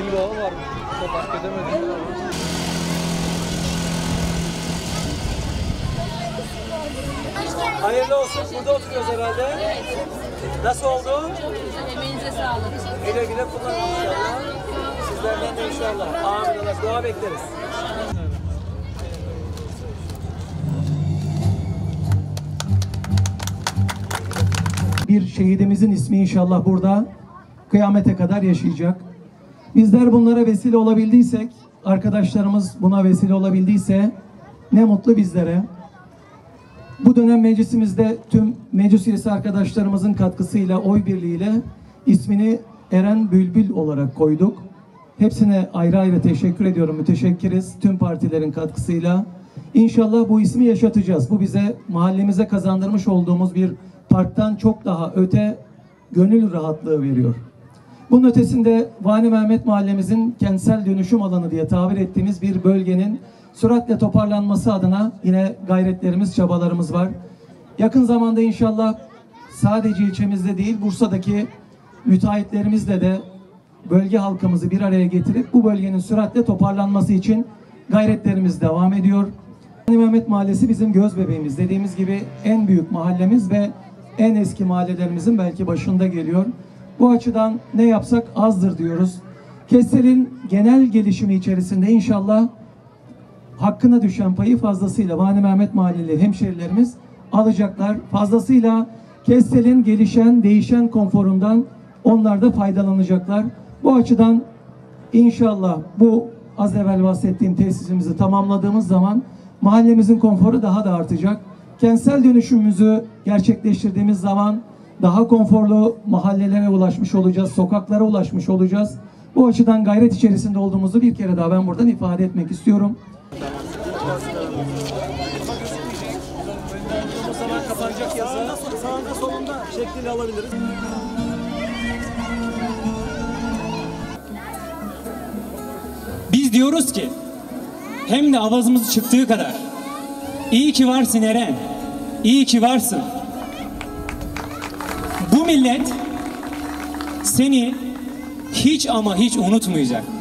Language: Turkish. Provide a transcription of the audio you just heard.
Yo var. Fark edemedim. Hayırlı olsun. Burada oturuyoruz herhalde. Nasıl oldu? Emeğinize sağlık. Güle güle kullanın inşallah. Sizlerden de inşallah. Amin. Allah dua bekleriz. Bir şehidimizin ismi inşallah burada kıyamete kadar yaşayacak. Bizler bunlara vesile olabildiysek, arkadaşlarımız buna vesile olabildiyse ne mutlu bizlere. Bu dönem meclisimizde tüm meclis üyesi arkadaşlarımızın katkısıyla, oy birliğiyle ismini Eren Bülbül olarak koyduk. Hepsine ayrı ayrı teşekkür ediyorum. Müteşekkiriz tüm partilerin katkısıyla. İnşallah bu ismi yaşatacağız. Bu bize mahallemize kazandırmış olduğumuz bir parktan çok daha öte gönül rahatlığı veriyor. Bunun ötesinde Vani Mehmet mahallemizin kentsel dönüşüm alanı diye tabir ettiğimiz bir bölgenin süratle toparlanması adına yine gayretlerimiz, çabalarımız var. Yakın zamanda inşallah sadece ilçemizde değil, Bursa'daki müteahhitlerimizle de bölge halkımızı bir araya getirip bu bölgenin süratle toparlanması için gayretlerimiz devam ediyor. Vani Mehmet Mahallesi bizim göz bebeğimiz. Dediğimiz gibi en büyük mahallemiz ve en eski mahallelerimizin belki başında geliyor. Bu açıdan ne yapsak azdır diyoruz. Kestel'in genel gelişimi içerisinde inşallah hakkına düşen payı fazlasıyla Vani Mehmet Mahalleli hemşerilerimiz alacaklar. Fazlasıyla Kestel'in gelişen, değişen konforundan onlar da faydalanacaklar. Bu açıdan inşallah bu az evvel bahsettiğim tesisimizi tamamladığımız zaman mahallemizin konforu daha da artacak. Kentsel dönüşümümüzü gerçekleştirdiğimiz zaman daha konforlu mahallelere ulaşmış olacağız, sokaklara ulaşmış olacağız. Bu açıdan gayret içerisinde olduğumuzu bir kere daha ben buradan ifade etmek istiyorum. O zaman kapanacak yazı. Sağında solunda şeklini alabiliriz. Biz diyoruz ki hem de avazımız çıktığı kadar iyi ki varsın Eren, iyi ki varsın. Bu millet seni hiç ama hiç unutmayacak.